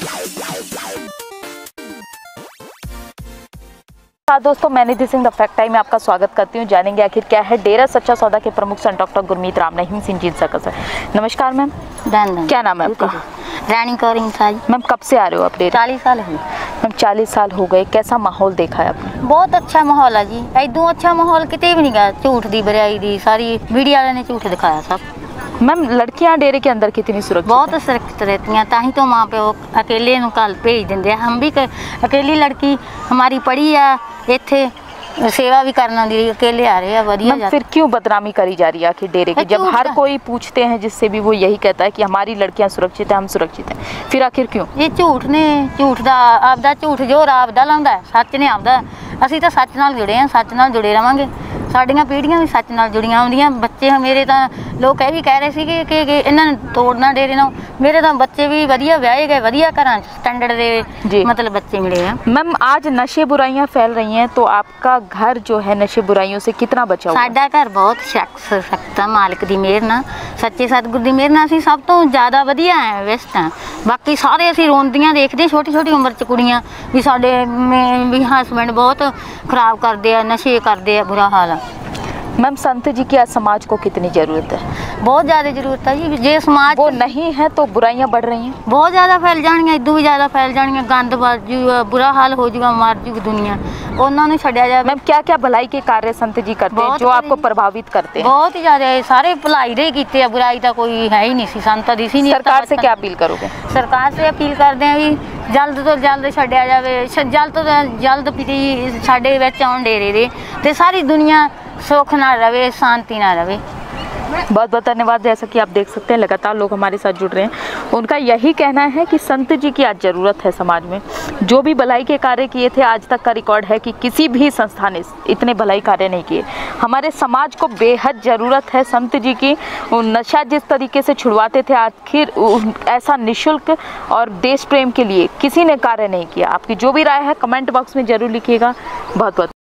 दोस्तों, मैं Nidhi Singh the fact time में आपका स्वागत करती हूँ। जानेंगे आखिर क्या है डेरा सच्चा सौदा के प्रमुख संत डॉक्टर गुरमीत राम रहीम सिंह जी सकस है। नमस्कार मैम, क्या नाम है आपका? रानी कौर इंसाज। मैम कब से आ रहे हो आप डेरा? 40 साल हुए। मैम 40 साल हो गए, कैसा माहौल देखा है आपने? बहुत अच्छा माहौल है जी, ऐदू अच्छा माहौल किते भी नहीं गया। झूठ दी बुराई दी सारी मीडिया वाले ने झूठ दिखाया सब। मैम लड़कियां डेरे के अंदर कितनी सुरक्षित? बहुत सुरक्षित रहती हैं, ताही तो माँ प्यो अकेले कल भेज देंगे। हम भी अकेली लड़की हमारी पढ़ी है, इत्थे सेवा भी करना दी, अकेले आ रहे हैं बढ़िया। फिर क्यों बदनामी करी जा रही है आखिर डेरे की, जब हर कोई पूछते हैं जिससे भी वो यही कहता है कि हमारी लड़कियां सुरक्षित है, हम सुरक्षित हैं, फिर आखिर क्यों? ये झूठ ने, झूठ दा आपदा झूठ जो आपदा लाउंदा है, सच ने आपदा। ਅਸੀਂ ਤਾਂ सच नाल जुड़े हैं, सच नाल जुड़े रवांगे। साड़ियाँ पीढ़ियाँ भी सच नाल जुड़ियां आउंदियां। बच्चे मेरे तो लोग यह भी कह रहे थे कि इन्हां ने तोड़ना डेरे ना। मेरे तो बच्चे भी वधिया ब्याहे गए, वधिया घरां स्टैंडर्ड दे मतलब बच्चे मिले हैं। मैम आज नशे बुराइयां फैल रही हैं, तो आपका घर जो है नशे बुराइयों से कितना बचा हुआ? साडा घर बहुत सख्त है, मालिक दी मेहर नाल, सच्चे सतगुर दी मेहर नाल असीं सब तो ज़्यादा वधिया है व्यस्त हैं। बाकी सारे असीं रोंदियां देखदे, छोटी छोटी उम्र च कुड़ियां भी साडे भी हसबैंड बहुत खराब करते हैं, नशे करते हैं, बुरा हाल है। मैम संत जी की आज समाज को कितनी ज़रूरत है? बहुत ज़्यादा ज़रूरत है जी। जे समाज वो नहीं है तो बुराइयां बढ़ रही हैं, बहुत ज़्यादा फैल जाएंगी, इदू भी ज़्यादा फैल जाएंगी, गंद बढ़ जूगा, बुरा हाल हो जाएगा, मर जूगी दुनिया। उन्होंने छड्या जाए। मैम क्या क्या भलाई के कार्य संत जी करते हैं जो आपको प्रभावित करते हैं? बहुत ही ज़्यादा, सारे भलाई दे कीते हैं, बुराई का कोई है ही नहीं सी, संत दी सी नहीं। सरकार से क्या अपील करोगे? सरकार से अपील करते हैं भी जल्द तो जल्द छड्या जाए, जल्द तो जल्द पीती साडे विच आउण डेरे दे, ते सारी दुनिया सुख ना रहे, शांति ना रहे। बहुत बहुत धन्यवाद। जैसा कि आप देख सकते हैं लगातार लोग हमारे साथ जुड़ रहे हैं, उनका यही कहना है कि संत जी की आज ज़रूरत है समाज में। जो भी भलाई के कार्य किए थे, आज तक का रिकॉर्ड है कि किसी भी संस्था ने इतने भलाई कार्य नहीं किए। हमारे समाज को बेहद ज़रूरत है संत जी की। नशा जिस तरीके से छुड़वाते थे, आखिर ऐसा निःशुल्क और देश प्रेम के लिए किसी ने कार्य नहीं किया। आपकी जो भी राय है कमेंट बॉक्स में ज़रूर लिखिएगा। बहुत बहुत